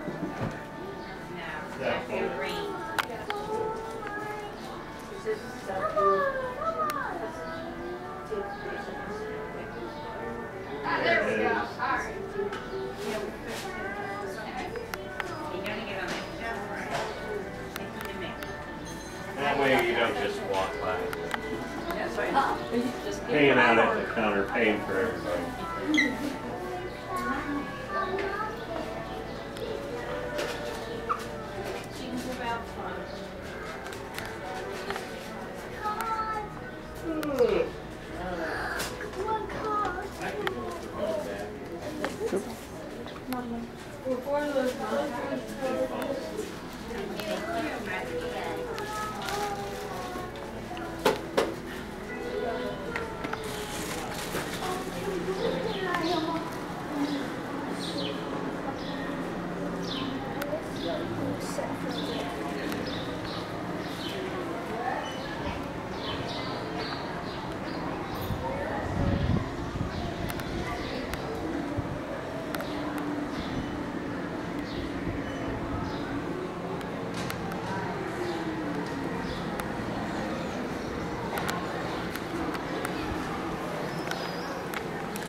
I feel green. There we go. All right. That way you don't just walk by. That's right. Hanging out at the counter, paying for everything.